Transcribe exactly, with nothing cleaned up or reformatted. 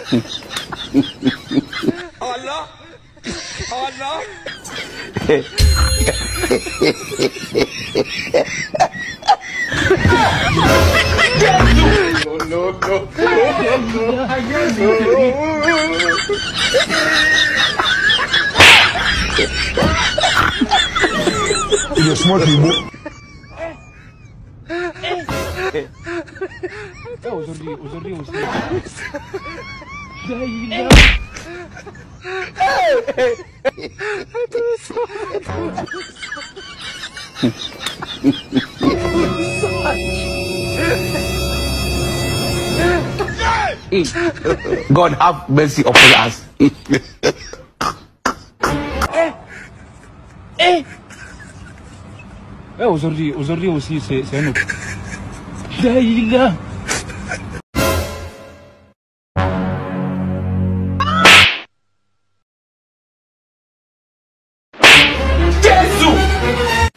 Allah, Allah. No, no, no. You're smart people. aujourd'hui, aujourd'hui aussi. Là, God have mercy upon us. Eh, aujourd'hui, aujourd'hui aussi, c'est un autre. Là, il est là. Jesus!